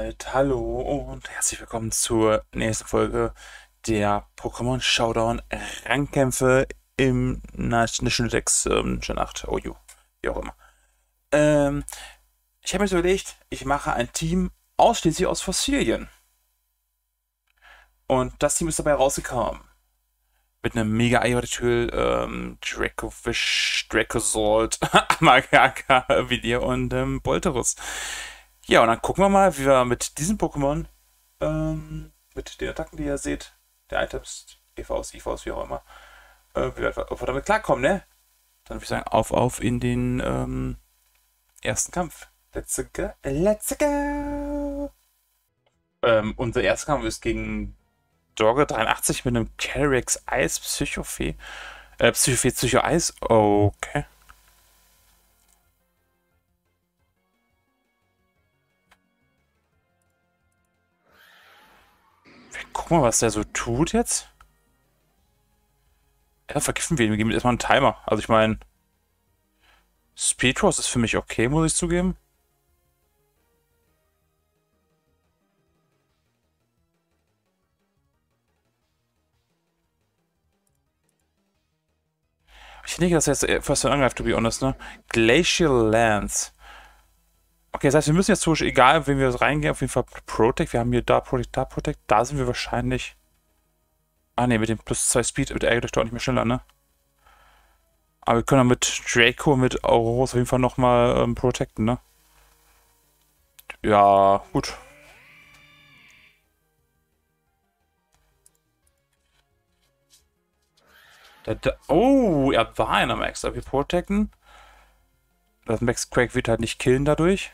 Hallo und herzlich willkommen zur nächsten Folge der Pokémon Showdown Rangkämpfe im National Dex Gen 8 OU, wie auch immer. Ähm, Ich habe mir so überlegt, ich mache ein Team ausschließlich aus Fossilien. Und das Team ist dabei rausgekommen. Mit einem mega Eiotyl, Dracovish, Dracosalt, Magaka, Villiers und Bolterus. Ja, und dann gucken wir mal, wie wir mit diesen Pokémon, mit den Attacken, die ihr seht, der Items, EVs, IVs, wie auch immer, ob wir damit klarkommen, ne? Dann würde ich sagen, auf in den ersten Kampf. Let's go, let's go! Unser erster Kampf ist gegen Dorge 83 mit einem Calyrex Eis Psychofee. Psychofee Psycho Eis, okay. Guck mal, was der so tut jetzt. Ja, vergiften wir ihn. Wir geben ihm erstmal einen Timer. Also ich meine, Speedrose ist für mich okay, muss ich zugeben. Ich denke, dass er jetzt fast angreift, to be honest, ne? Glacial Lance. Okay, das heißt, wir müssen jetzt zum egal, wenn wir reingehen, auf jeden Fall Protect. Wir haben hier da Protect, da Protect. Da sind wir wahrscheinlich. Ah, ne, mit dem plus 2 Speed wird er doch nicht mehr schneller, ne? Aber wir können dann mit Draco, mit Auroros auf jeden Fall nochmal protecten, ne? Ja, gut. Oh, er war einer Max. Aber wir protecten. Das Max Craig wird halt nicht killen dadurch.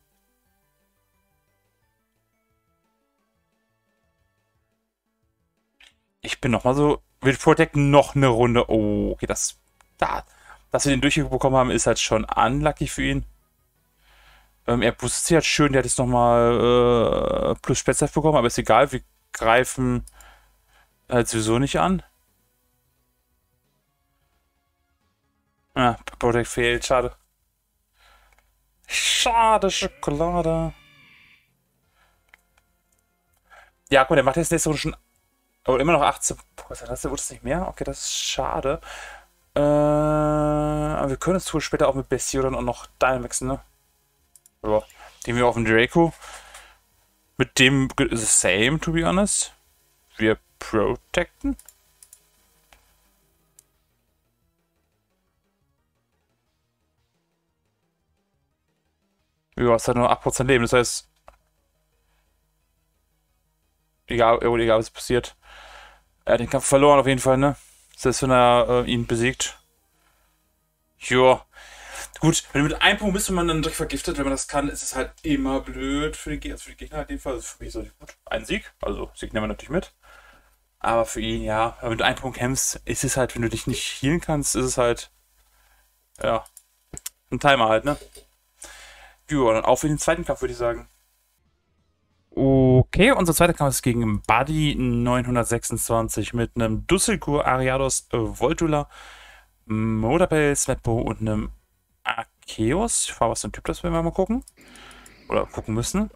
Ich bin nochmal so. Wir protecten noch eine Runde. Oh, okay, dass wir den durchbekommen haben, ist halt schon unlucky für ihn. Er boostet sich halt schön, der hat jetzt nochmal plus Spätzle bekommen, aber ist egal, wir greifen halt sowieso nicht an. Ah, Protect fehlt, schade. Schade, Schokolade. Ja, guck mal, der macht jetzt nächste Runde schon. Oh, immer noch 18. Was hat das? Wurde es nicht mehr? Okay, das ist schade. Aber wir können es wohl später auch mit Bessie oder auch noch Dynamaxen, ne? Ja. Den wir auf dem Draco. Mit dem the same, to be honest. Wir protecten. Ja, es hat nur 8% Leben, das heißt. Egal, was passiert. Er hat den Kampf verloren auf jeden Fall, ne? Selbst wenn er ihn besiegt. Joa. Gut, wenn du mit einem Punkt bist und man dann direkt vergiftet, wenn man das kann, ist es halt immer blöd für die Gegner in dem Fall. Also für mich so gut. Ein Sieg, also Sieg nehmen wir natürlich mit. Aber für ihn, ja, wenn du einen Punkt kämpfst, ist es halt, wenn du dich nicht healen kannst, ist es halt, ja, ein Timer halt, ne? Joa, dann auf in den zweiten Kampf, würde ich sagen. Okay, unser zweiter Kampf ist gegen Buddy 926 mit einem Dusselkur Ariados Voltula, Motorbell Smetbo und einem Arceus. Ich frage, was für ein Typ das, wenn wir mal gucken. Oder gucken müssen.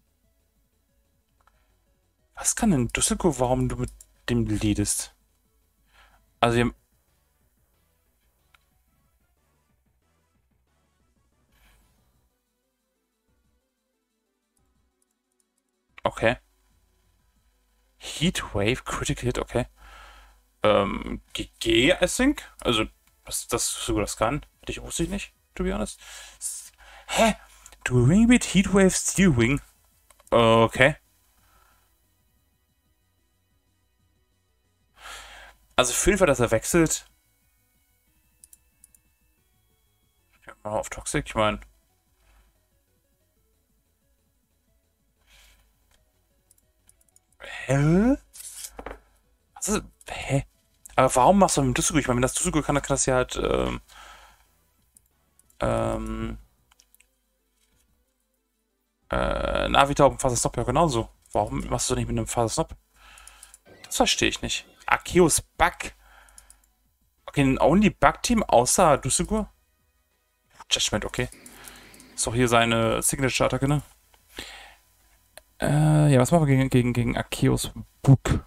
Was kann denn Dusselkur, warum du mit dem leadest? Also wir haben. Okay. Heatwave, Critical Hit, okay. GG, I think. Also, das sogar das kann. Wusste ich nicht, to be honest. Hä? Du Ring mit Heatwave Steel Wing. Okay. Also für jeden Fall, dass er wechselt. Mal auf Toxic, ich meine. Hä? Was ist. Hä? Aber warum machst du mit dem Dussugo? Ich meine, wenn das Dussugo kann, dann kann das ja halt. Ähm, Navita auf dem Fasersnop ja genauso. Warum machst du nicht mit einem Fasersnop? Das verstehe ich nicht. Arceus Bug. Okay, ein Only Bug-Team außer Dussugo? Judgment, okay. Ist doch hier seine Signature-Attacke, ne? Ja, was machen wir gegen Arceus Bug?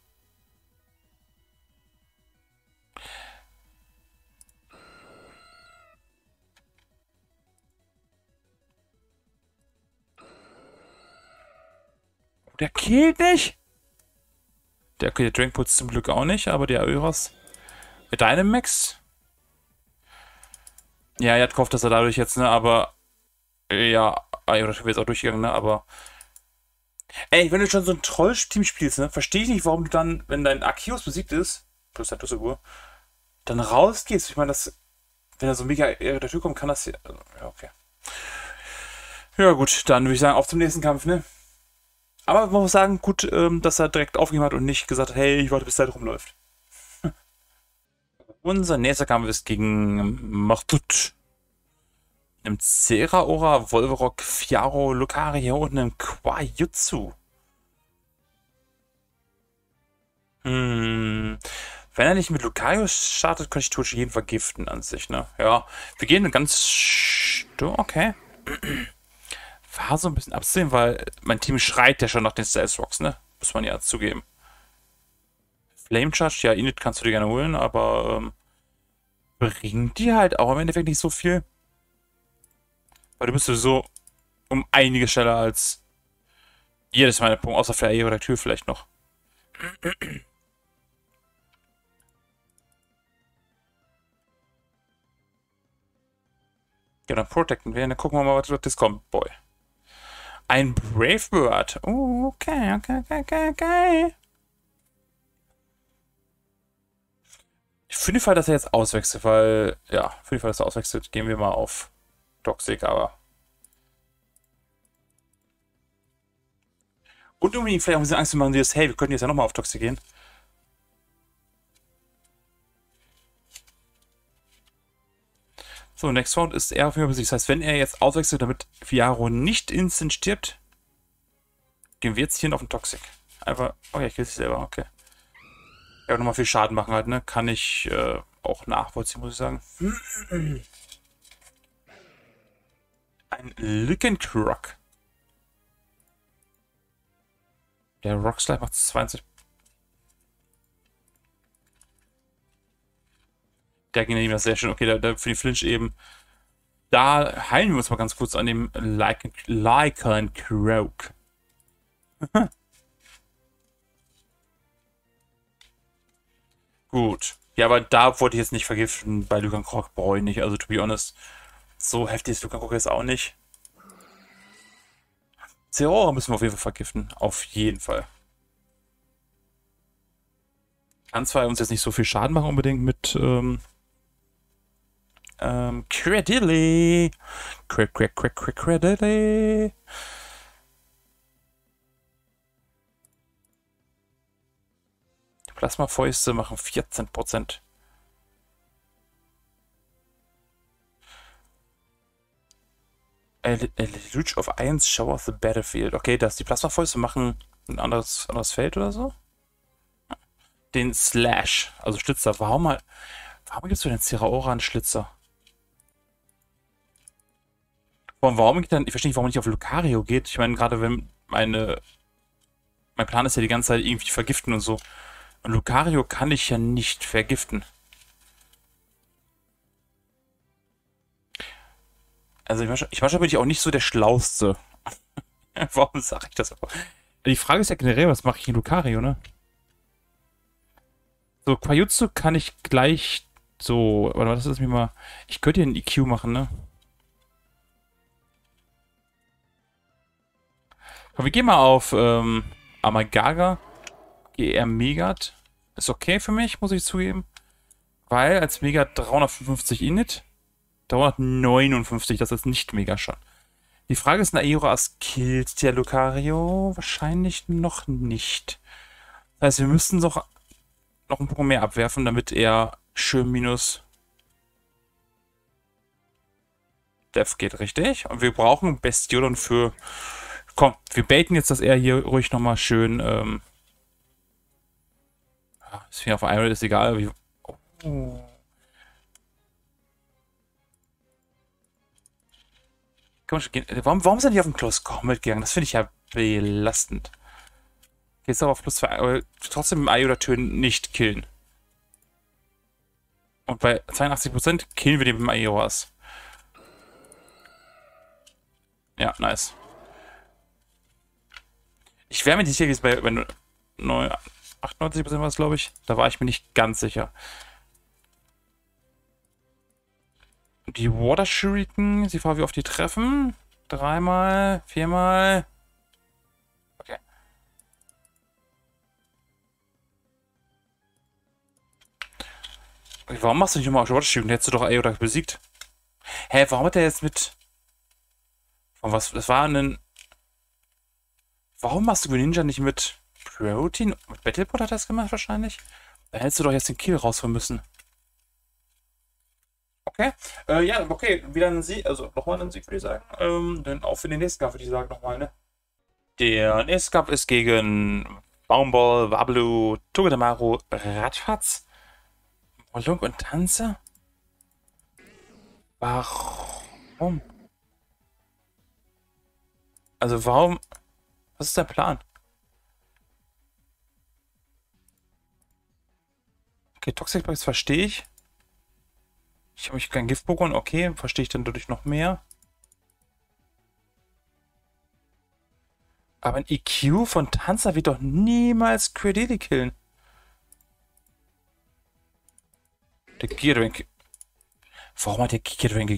Der killt nicht. Der Drain putzt zum Glück auch nicht, aber der Euros mit deinem Max. Ja, er hat gehofft, dass er dadurch jetzt, ne, aber ja, oder wäre jetzt auch durchgegangen, ne, aber ey, wenn du schon so ein Troll-Team spielst, ne, verstehe ich nicht, warum du dann, wenn dein Arceus besiegt ist, plus der Dusselgur, dann rausgehst. Ich meine, das, wenn er so mega dazu kommt, kann das ja, also, ja, okay. Ja, gut, dann würde ich sagen, auf zum nächsten Kampf, ne? Aber man muss sagen, gut, dass er direkt aufgegeben hat und nicht gesagt hat, hey, ich warte, bis der rumläuft. Unser nächster Kampf ist gegen Martut. Einem Zeraora, Volverock, Fiaro, Lucario und einem Quajutsu. Wenn er nicht mit Lucario startet, könnte ich Twitch jeden vergiften an sich, ne? Ja, wir gehen ganz... Okay. War so ein bisschen abzusehen, weil mein Team schreit ja schon nach den Stealth Rocks, ne? Muss man ja zugeben. Flame Charge, ja, Init kannst du dir gerne holen, aber bringt die halt auch im Endeffekt nicht so viel. Weil du bist sowieso um einige schneller als jedes meiner Punkte, außer für oder Tür vielleicht noch. Ja, dann protecten wir. Dann gucken wir mal, was das kommt, Boy. Ein Brave Bird. Oh, okay. Für den Fall, dass er jetzt auswechselt, weil, ja, für den Fall, dass er auswechselt, gehen wir mal auf Toxic, aber. Und um ihn vielleicht auch ein bisschen Angst zu machen, dieses, hey, wir könnten jetzt ja nochmal auf Toxic gehen. So, Next Round ist er auf jeden Fall besiegt. Das heißt, wenn er jetzt auswechselt, damit Fiaro nicht instant stirbt, gehen wir jetzt hier auf den Toxic. Einfach, okay, ich kill sich selber, okay. Ja, nochmal viel Schaden machen halt, ne? Kann ich auch nachvollziehen, muss ich sagen. Ein Lickencroc. Der Rockslide macht 20. Der ging ja sehr schön. Okay, da für die Flinch eben. Da heilen wir uns mal ganz kurz an dem Lycancroc. Gut. Ja, aber da wollte ich jetzt nicht vergiften. Bei Lycancroc brauche ich nicht. Also, to be honest, so heftig ist Lycancroc jetzt auch nicht. Zeraora müssen wir auf jeden Fall vergiften. Auf jeden Fall. Kann zwar uns jetzt nicht so viel Schaden machen unbedingt mit Credilly. Credilly. Plasmafäuste machen 14%. Luge of Ions Shower the Battlefield. Okay, dass die Plasmafäuste machen ein anderes Feld oder so? Den Slash, also Schlitzer. Warum gibst du denn Zeraora einen Schlitzer? Warum geht dann, ich verstehe nicht, warum man nicht auf Lucario geht. Ich meine, gerade wenn mein Plan ist ja die ganze Zeit irgendwie vergiften und so. Und Lucario kann ich ja nicht vergiften. Also manchmal bin ich auch nicht so der Schlauste. Warum sage ich das aber? Die Frage ist ja generell, was mache ich in Lucario, ne? So, Quajutsu kann ich gleich so. Warte mal, das ist mir mal. Ich könnte hier einen EQ machen, ne? Komm, wir gehen mal auf Amagaga. GR Megat. Ist okay für mich, muss ich zugeben. Weil als Megat 355 Init. 359, das ist nicht mega schon. Die Frage ist, Aeroas killt der Lucario? Wahrscheinlich noch nicht. Das heißt, wir müssten noch ein bisschen mehr abwerfen, damit er schön minus Death geht, richtig? Und wir brauchen Bastiodon für... Komm, wir baiten jetzt, dass er hier ruhig nochmal schön... ist mir auf einmal ist egal, wie... Oh. Komm schon, warum ist er nicht auf den Close Combat gegangen? Das finde ich ja belastend. Jetzt aber auf plus 2, aber trotzdem im Aeoda-Turn nicht killen. Und bei 82% killen wir den mit dem Aeoras. Ja, nice. Ich wäre mir nicht sicher, wie es bei 98% war es, glaube ich. Da war ich mir nicht ganz sicher. Die Water Shuriken, sie fahren wie oft die treffen. 3-mal, 4-mal. Okay. Okay, warum machst du nicht nochmal Water Shuriken? Hättest du doch Aeoda besiegt. Hä, warum hat er jetzt mit... Von was? Das war ein... Warum machst du Greninja nicht mit Protein? Mit Battlepod hat er das gemacht wahrscheinlich? Da hättest du doch jetzt den Kill rausholen müssen. Okay. Ja, okay. Wieder ein Sieg. Also nochmal ein Sieg, würde ich sagen. Dann auch für den nächsten Kampf, würde ich sagen, nochmal, ne? Der nächste Kampf ist gegen Baumball, Wablu, Togedemaru, Radfatz, Molunk und Tanze. Warum? Also warum? Was ist der Plan? Okay, Toxic Box verstehe ich. Ich habe mich kein Gift-Pokémon, okay, verstehe ich dann dadurch noch mehr. Aber ein EQ von Tanzer wird doch niemals Credili killen. Der Gearrank. Warum hat der Gearrank?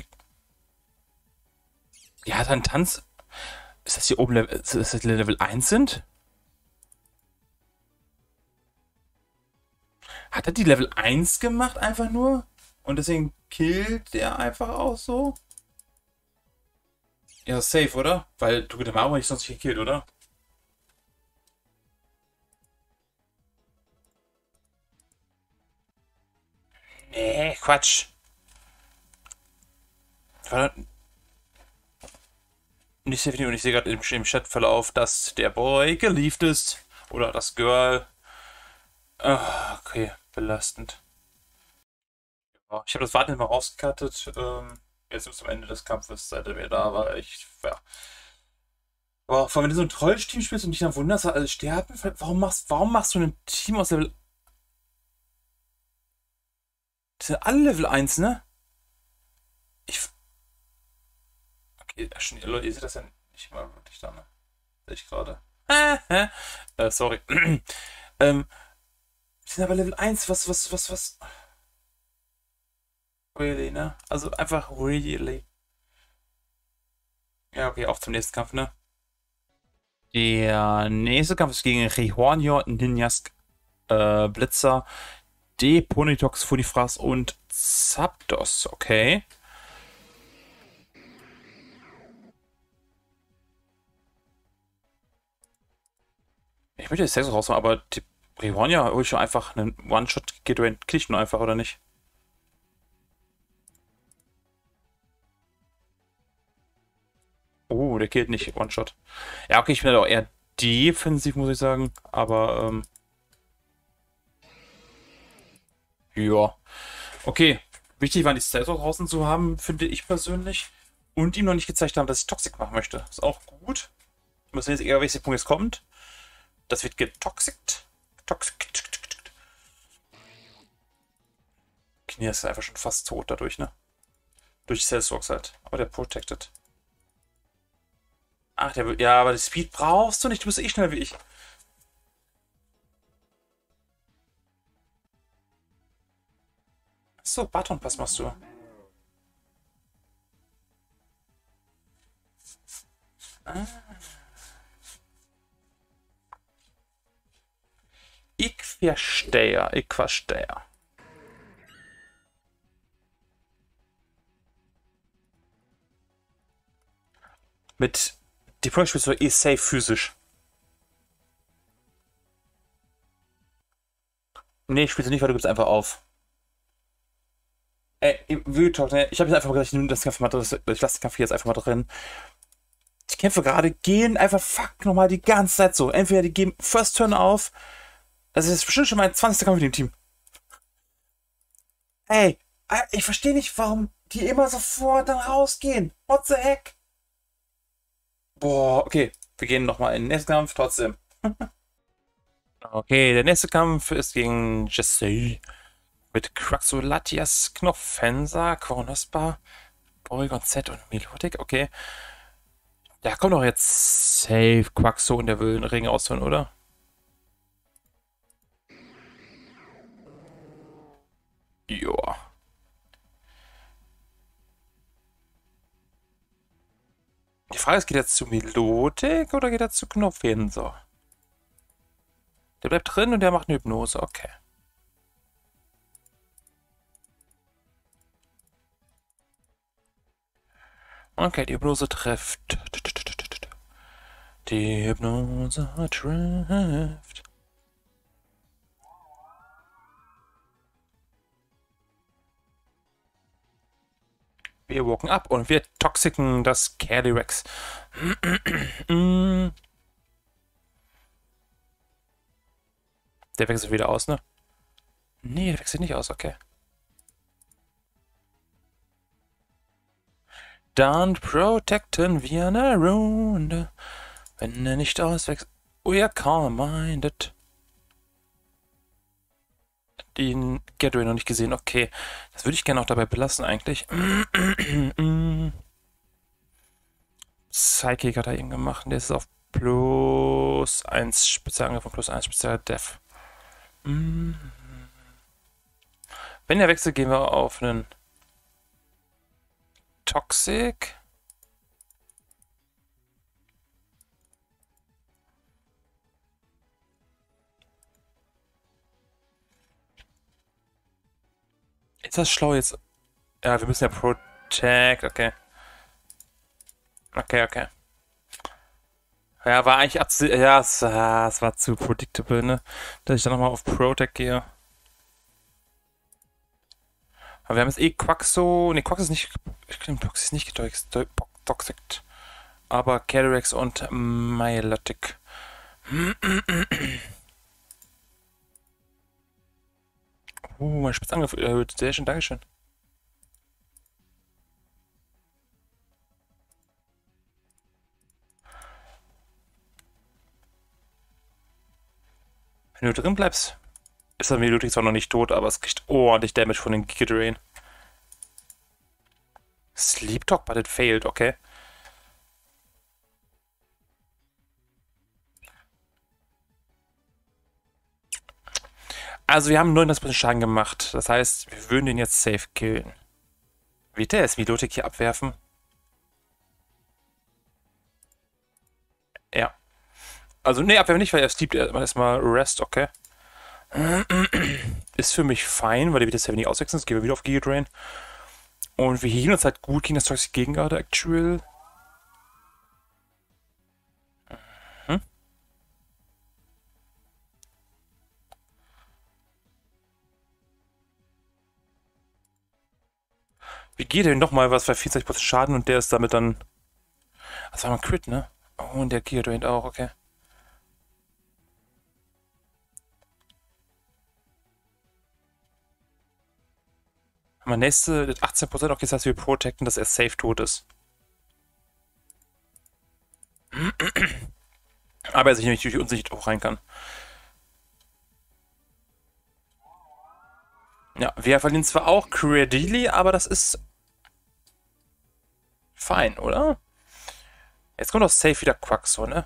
Ja, dann Tanz. Ist das hier oben Level, ist das Level 1 sind? Hat er die Level 1 gemacht einfach nur? Und deswegen killt der einfach auch so? Ja, safe, oder? Weil Togedemaru hätte ich sonst nicht gekillt, oder? Nee, Quatsch. War nicht sehr viel und ich sehe gerade im Chatverlauf, dass der Boy gelieft ist. Oder das Girl. Ah, okay, belastend. Ja, ich habe das Warten mal rausgekattet. Jetzt bis zum Ende des Kampfes, seit er wieder da war. Ja. Boah, vor allem, wenn du so ein Trollteam spielst und dich dann wunderst, dass alle sterben, warum machst du ein Team aus Level. Das sind alle Level 1, ne? Okay, Leute, ihr seht das ja nicht mal wirklich da, ne? Sehe ich gerade. Sorry. Die sind aber Level 1, was? Really, ne? Also einfach really. Ja, okay, auf zum nächsten Kampf, ne? Der nächste Kampf ist gegen Rihornio, Ninjask, Blitzer, Ponitox, Funifras und Zapdos, okay. Ich möchte jetzt Sex rausmachen, aber die Rihornio hol ich schon einfach einen One-Shot, geht kill ich nur einfach, oder nicht? Oh, der killt nicht One-Shot. Ja, okay, ich bin halt auch eher defensiv, muss ich sagen. Aber, ja. Okay. Wichtig war, die Stats auch draußen zu haben, finde ich persönlich. Und ihm noch nicht gezeigt haben, dass ich Toxic machen möchte. Ist auch gut. Wir müssen jetzt eher, welcher Punkt jetzt kommt. Das wird getoxict. Knie ist einfach schon fast tot dadurch, ne? Durch Cellsworks halt. Aber der protected. Ach, der will. Ja, aber die Speed brauchst du nicht. Du bist eh schnell wie ich. So, Batonpass machst du. Ah. Ich verstehe. Mit Deploy spielst du eh safe physisch. Nee, spielst du nicht, weil du gibst einfach auf. Talk, ne? Ich habe jetzt einfach mal gesagt, ich nehme das Kampf mal drin. Ich lasse den Kampf hier jetzt einfach mal drin. Die Kämpfe gerade gehen einfach fuck nochmal die ganze Zeit so. Entweder die geben First Turn auf. Das ist bestimmt schon mein 20. Kampf mit dem Team. Ey, ich verstehe nicht, warum die immer sofort dann rausgehen. What the heck? Boah, okay. Wir gehen nochmal in den nächsten Kampf trotzdem. Okay, der nächste Kampf ist gegen Jesse. Mit Quaxolatias, Knopfenser, Kronospa, Porygon Z und Milotic. Okay. Da kommt doch jetzt safe Quaxo und der will einen Ring ausholen, oder? Joa. Die Frage ist, geht er zu Milotic oder geht er zu Knopfenser? Der bleibt drin und der macht eine Hypnose. Okay. Okay, die Hypnose trifft. Die Hypnose trifft. Wir walken ab und wir toxiken das Calyrex. Der wechselt wieder aus, ne? Nee, der wechselt nicht aus, okay. Dann protecten wir eine Runde. Wenn er nicht auswechselt. We are calm-minded. Den Gateway noch nicht gesehen. Okay. Das würde ich gerne auch dabei belassen, eigentlich. Psychic hat er eben gemacht. Der ist auf plus 1 Spezialangriff und plus 1 Spezial-Def. Wenn er wechselt, gehen wir auf einen Toxic. Ist das schlau jetzt? Ja, wir müssen ja Protect. Okay. Okay. Ja, war eigentlich ja, es war zu predictable, ne? Dass ich dann nochmal auf Protect gehe. Aber wir haben jetzt eh Quaxo. Ne, Quaxo ist nicht. Quaxo ist nicht getoxic. Aber Calyrex und Milotic. Mein Spitzangriff erhöht. Sehr schön, Dankeschön. Wenn du drin bleibst, ist der Milotic zwar noch nicht tot, aber es kriegt ordentlich Damage von den Giga Drain. Sleep Talk, but it failed, okay. Also wir haben 39% Schaden gemacht. Das heißt, wir würden den jetzt safe killen. Wird der jetzt Milotic hier abwerfen? Ja. Also, nee, abwerfen nicht, weil er sleept erstmal Rest, okay. Ist für mich fein, weil der wird jetzt ja nicht auswechseln. Jetzt gehen wir wieder auf Giga Drain. Und wir hielten uns halt gut gegen das Toxic Gegenguard, actual. Wie geht denn nochmal was bei 40% Schaden und der ist damit dann. Das war mal ein Crit, ne? Oh, und der Giga Drain auch, okay. Mein nächste 18%, okay, das heißt, wir protecten, dass er safe tot ist. Aber er sich nämlich durch Unsicht auch rein kann. Ja, wir verlieren zwar auch Credili, aber das ist fein, oder? Jetzt kommt doch safe wieder Quaxo, ne?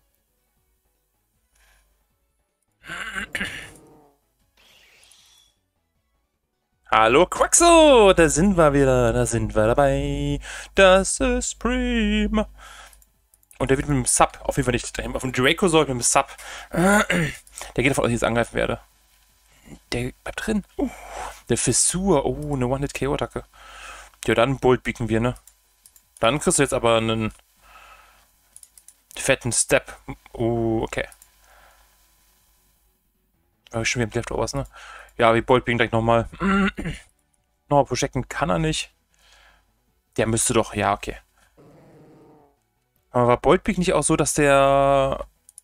Hallo Quaxo, da sind wir wieder, da sind wir dabei. Das ist prima. Und der wird mit dem Sub, auf jeden Fall nicht dahin. Auf dem Draco soll mit dem Sub. Der geht davon aus, dass ich jetzt angreifen werde. Der bleibt drin. Der Fissur. Oh, eine One-Hit-KO-Attacke. Ja, dann Bolt biegen wir, ne? Dann kriegst du jetzt aber einen fetten Step. Oh, okay. Habe ich schon wieder Leftovers, ne? Ja, wie Bolt biegen gleich nochmal. Nochmal projecten kann er nicht. Der müsste doch, ja, okay. Aber war Boltbeak nicht auch so, dass der.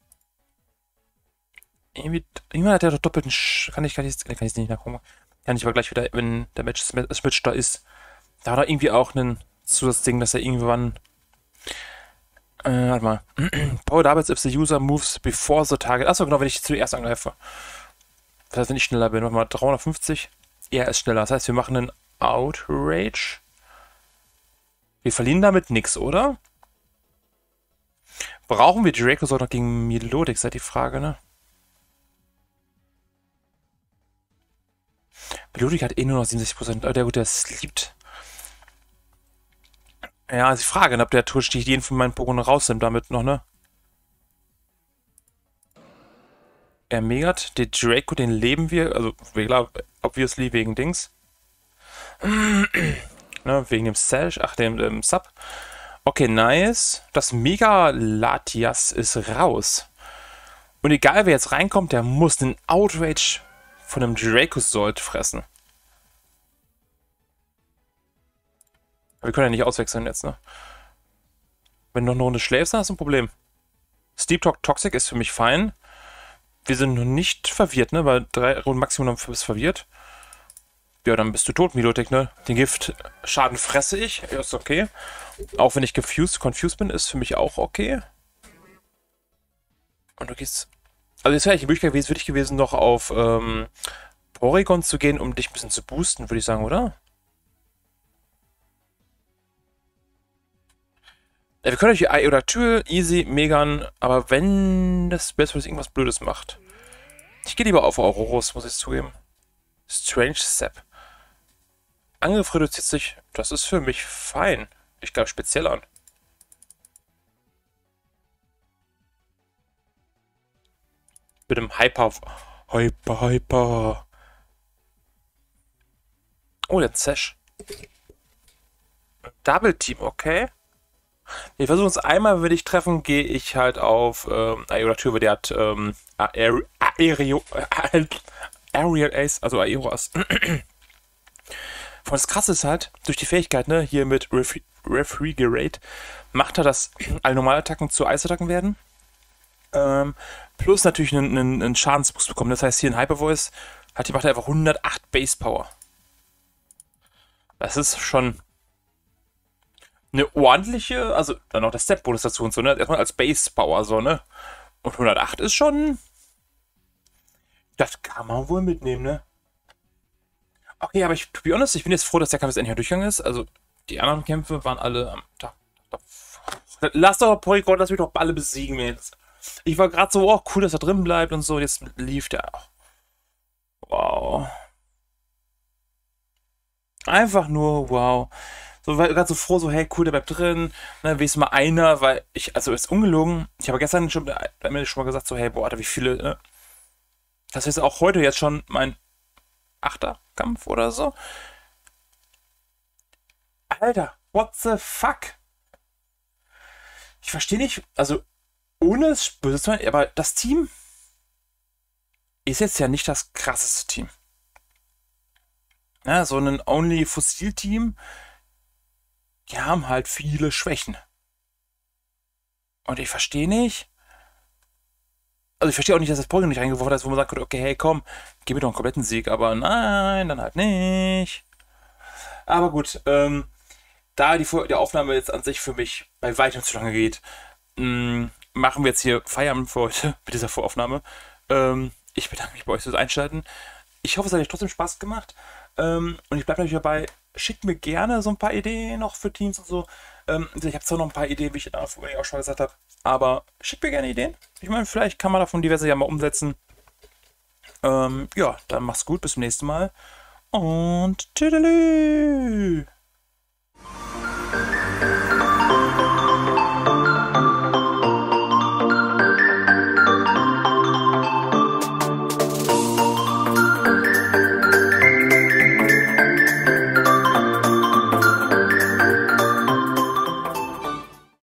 Irgendwann hat der doch doppelten. Kann ich nicht nachgucken. Kann ich aber gleich wieder, wenn der Match da ist. Da war da irgendwie auch ein Zusatzding, dass er irgendwann Warte mal. Power doubles if the user moves before the target. Achso, genau, wenn ich zuerst angreife. Das heißt, wenn ich schneller bin. Warte mal, 350. Er ist schneller. Das heißt, wir machen einen Outrage. Wir verlieren damit nichts, oder? Brauchen wir Draco noch gegen Melodic, ist die Frage, ne? Melodic hat eh nur noch 67%. Aber der gut, der sleept. Ja, ist die Frage, ne, ob der Tourstich jeden von meinen Pokémon rausnimmt damit noch, ne? Er megert. Den Draco, den leben wir. Also, klar, obviously wegen Dings. Ne, wegen dem Sash. Ach, dem Sub. Okay, nice. Das Mega Latias ist raus. Und egal wer jetzt reinkommt, der muss den Outrage von einem Dracozold fressen. Wir können ja nicht auswechseln jetzt, ne? Wenn du noch eine Runde schläfst, dann hast du ein Problem. Steep Talk Toxic ist für mich fein. Wir sind noch nicht verwirrt, ne? Weil 3 Runden Maximum dann bist verwirrt. Ja, dann bist du tot, Milotic, ne? Den Giftschaden fresse ich. Ja, ist okay. Auch wenn ich confused bin, ist für mich auch okay. Und du gehst. Also jetzt wäre ich die Möglichkeit gewesen, noch auf Porygon zu gehen, um dich ein bisschen zu boosten, würde ich sagen, oder? Ja, wir können euch Aerodactyl, easy, Megan, aber wenn das Best irgendwas Blödes macht. Ich gehe lieber auf Aurorus, muss ich zugeben. Strange Step. Angriff reduziert sich. Das ist für mich fein. Ich glaube speziell an. Mit dem Hyper. Hyper. Oh, der Zesh. Double Team, okay. Wir versuchen es einmal, wenn ich treffen, gehe ich halt auf Aerodactyl, weil der hat Aerial Ace, also Aeroas. Das Krasse ist halt, durch die Fähigkeit, ne, hier mit Refrigerate, macht er, dass alle Normalattacken zu Eisattacken werden. Plus natürlich einen Schadensboost bekommen. Das heißt, hier ein Hyper Voice macht er einfach 108 Base Power. Das ist schon eine ordentliche, also dann noch der Step-Bonus dazu und so, ne? Erstmal als Base Power, so, ne? Und 108 ist schon. Das kann man wohl mitnehmen, ne? Okay, aber to be honest, ich bin jetzt froh, dass der Kampf jetzt endlich durchgegangen ist. Also, die anderen Kämpfe waren alle am Tag. Lass doch Porygon, lass mich doch alle besiegen jetzt. Ich war gerade so, oh, cool, dass er drin bleibt und so. Jetzt lief der auch. Wow. Einfach nur wow. So, war gerade so froh, so, hey, cool, der bleibt drin. Ne, wenigstens mal einer, weil also ist ungelogen. Ich habe gestern schon mal gesagt, so, hey, boah, Alter, wie viele, ne? Das ist auch heute jetzt schon mein 8. Kampf oder so. Alter, what the fuck? Ich verstehe nicht, also, ohne es böse zu sein, aber das Team ist jetzt ja nicht das krasseste Team. Ja, so ein Only-Fossil-Team, die haben halt viele Schwächen. Und ich verstehe nicht. Also ich verstehe auch nicht, dass das Pokémon nicht reingeworfen ist, wo man sagt, okay, hey, komm, gib mir doch einen kompletten Sieg. Aber nein, dann halt nicht. Aber gut, da die Aufnahme jetzt an sich für mich bei weitem zu lange geht, machen wir jetzt hier Feierabend für heute mit dieser Voraufnahme. Ich bedanke mich bei euch fürs Einschalten. Ich hoffe, es hat euch trotzdem Spaß gemacht. Und ich bleibe natürlich dabei. Schickt mir gerne so ein paar Ideen noch für Teams und so. Ich habe zwar noch ein paar Ideen, wie ich auch schon gesagt habe. Aber schickt mir gerne Ideen. Ich meine, vielleicht kann man davon diverse ja mal umsetzen. Ja, dann mach's gut. Bis zum nächsten Mal. Und tschüss.